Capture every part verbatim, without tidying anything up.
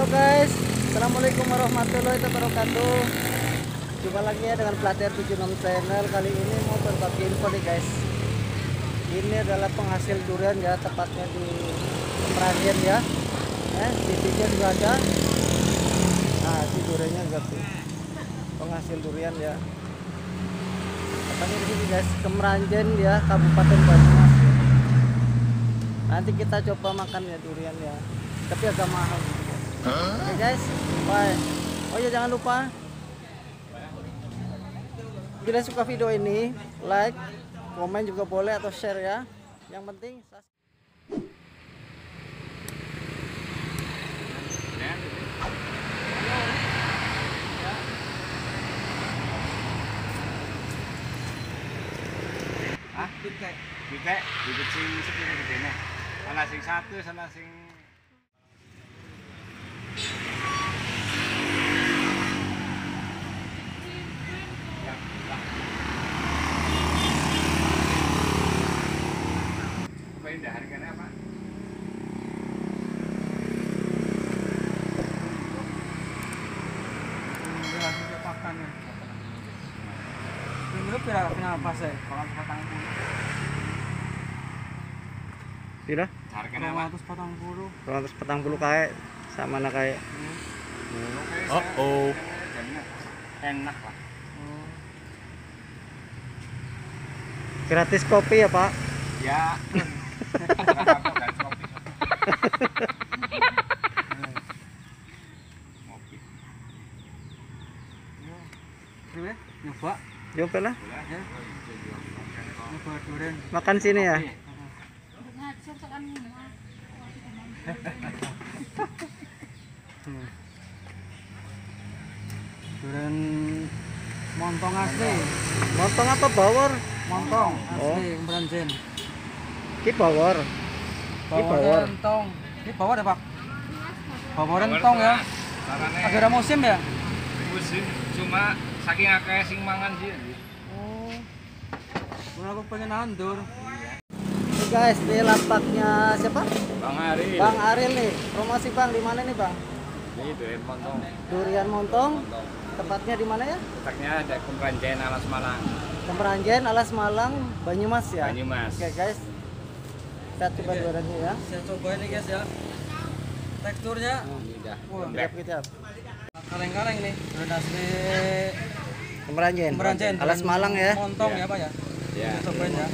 guys, assalamualaikum warahmatullahi wabarakatuh. Jumpa lagi ya dengan Pelatihan tujuh puluh enam channel. Kali ini mau berbagi info nih guys. Ini adalah penghasil durian ya, tepatnya di Meranjen ya. Eh, titiknya juga ada. Nah, si duriannya juga tuh. Penghasil durian ya. Tepatnya di sini guys, Kemeranjen ya, Kabupaten Banyumas. Nanti kita coba makan ya durian ya. Tapi agak mahal. Oke okay guys, bye. Oh ya, jangan lupa bila suka video ini, like, komen juga boleh atau share ya. Yang penting ah, bibek, bibek, bibek sing segini gedene. Ana sing satu, ana sing apa ini harganya apa? Ini lagi pakan ya. Ini pira kenapa sih? Kalau patang puluh. tidak Harganya dua apa? ratus patang puluh. dua ratus petang puluh kayak sama nak kayak. Oh, oh. Enak lah. Gratis kopi ya Pak? Ya. Coba nyoba Coba lah, ya. Nyoba durian. makan sini ya. Durian montong asli. Montong apa bawor? Montong Oh. asli Meranjen. Ki bawor. Ki bawor. Entong. Ini bawor ya Pak? Bawor entong ya. Sarane Lagi ada musim ya? musim cuma saking akeh sing mangan sih. Oh. Pernah aku pengen nandur. Ini guys, ini lapaknya siapa? Bang Ari. Bang Aril nih. Promosi Bang, di mana nih Bang? Ini durian montong. Durian montong. Tepatnya di mana ya? Letaknya ada Kemeranjen Alas Malang. Kemeranjen, Alas Malang, Banyumas ya. Banyumas. Oke guys, kita coba duriannya ya. Saya coba ini guys ya. Teksturnya Ini dah. wah, Lembek. Kita kaleng-kaleng nih. Durian asli Kemeranjen, Meranjen. Alas durian Malang ya. Montong Ya. ya Pak ya. Ya. Kita cobain ya.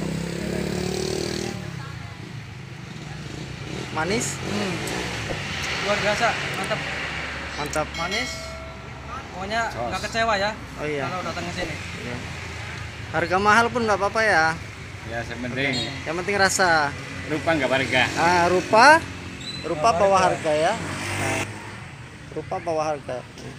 Manis, Hmm. Luar biasa, mantap. mantap. Manis. Pokoknya Sos. nggak kecewa ya Oh iya. kalau datang ke sini. Iya. Harga mahal pun nggak apa-apa ya. Ya sepenting Yang penting rasa. rupa nggak harga. Ah, rupa, rupa bawah harga ya. Nah, rupa bawah harga.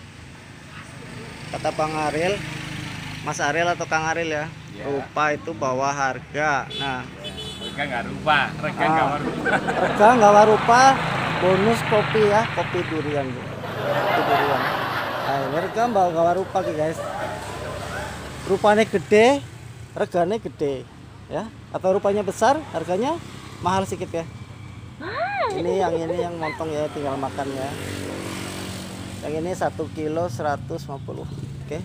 Kata Bang Aril, Mas Aril atau Kang Aril ya. Ya. Rupa itu bawah harga. Nah, Harga nggak rupa, harga Ah. nggak rupa. harga nggak rupa, bonus kopi ya, kopi durian. Kopi durian. Nah, ini harga nggak rupa guys. Rupanya gede, regane gede ya. Atau rupanya besar, harganya mahal sedikit ya. Ini yang ini yang montong ya, tinggal makan ya. Yang ini satu kilo seratus lima puluh. Oke.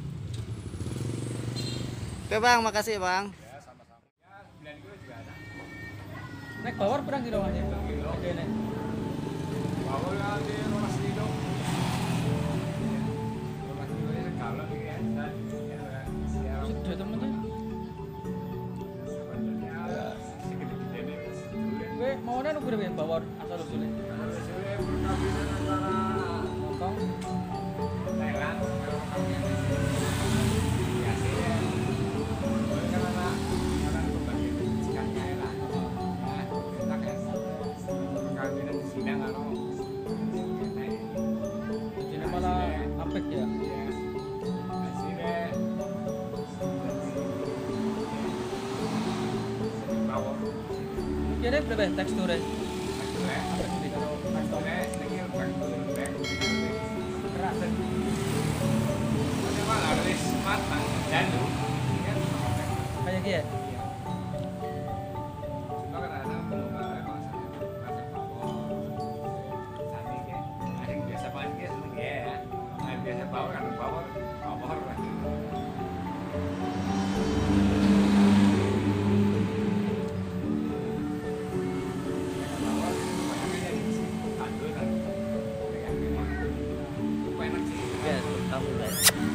Oke Bang, makasih Bang. Nek bawor berang kilo aja. Oke nek. Bawor ya di rumah sini. Rumah sini kalau ini ya. Sudah temen-temen. Gue mau nih nunggu deh bawor asal usulnya. Montong. Ini malah apek ya. Kira berapa teksturnya? Kayak gitu ya? bawah kan bawah bawah Guys, kamu guys.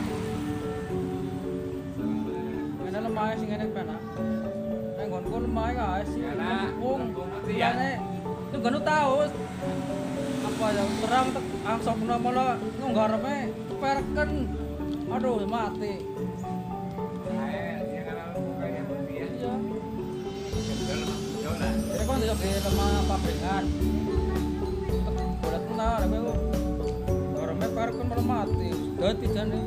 Kena lemah sing ngene pena. Nang nggonku lemah guys. Karena Pung. lempung mati ya. Itu gak tahu. Apa ya terang tek angsok malah nggareme perken. Aduh mati. Iya. Jadi kan tidak kayak sama pabrikan. Boleh tenang, tapi aku nggareme perken malah mati. Dadi jane.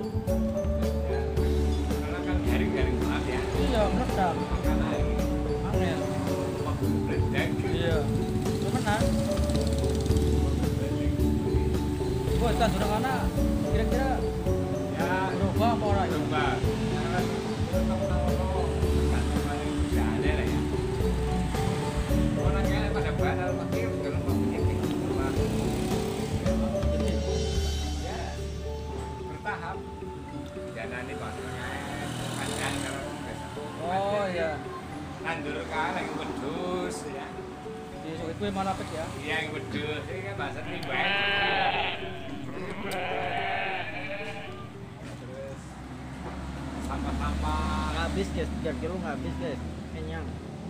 Karena kan garing-garing banget ya. Iya, meledak. Makanya Angin. waktu meledak. Iya. Cuman Gue kan sudah mana kira-kira Ya, berubah apa orang itu? coba. Karena tahu-tahu kan kemarin tidak ada lah ya. Orangnya pada badal pakai kalau mau nyeting berubah. Ya, bertahap. Jangan nih Pak. Panjang kalau Oh iya. tandur kalah yang wedus ya. Di suku itu mana pet ya? Iya yang wedus, ini kan bahasa tiba. Terus sampah-sampah. Habis guys, tiga kilo nggak habis guys. Kenyang.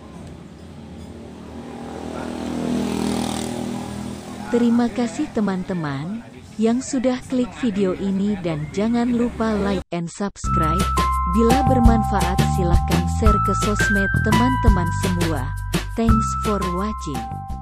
Terima kasih teman-teman yang sudah klik video ini dan jangan lupa like and subscribe. Bila bermanfaat silahkan share ke sosmed teman-teman semua. Thanks for watching.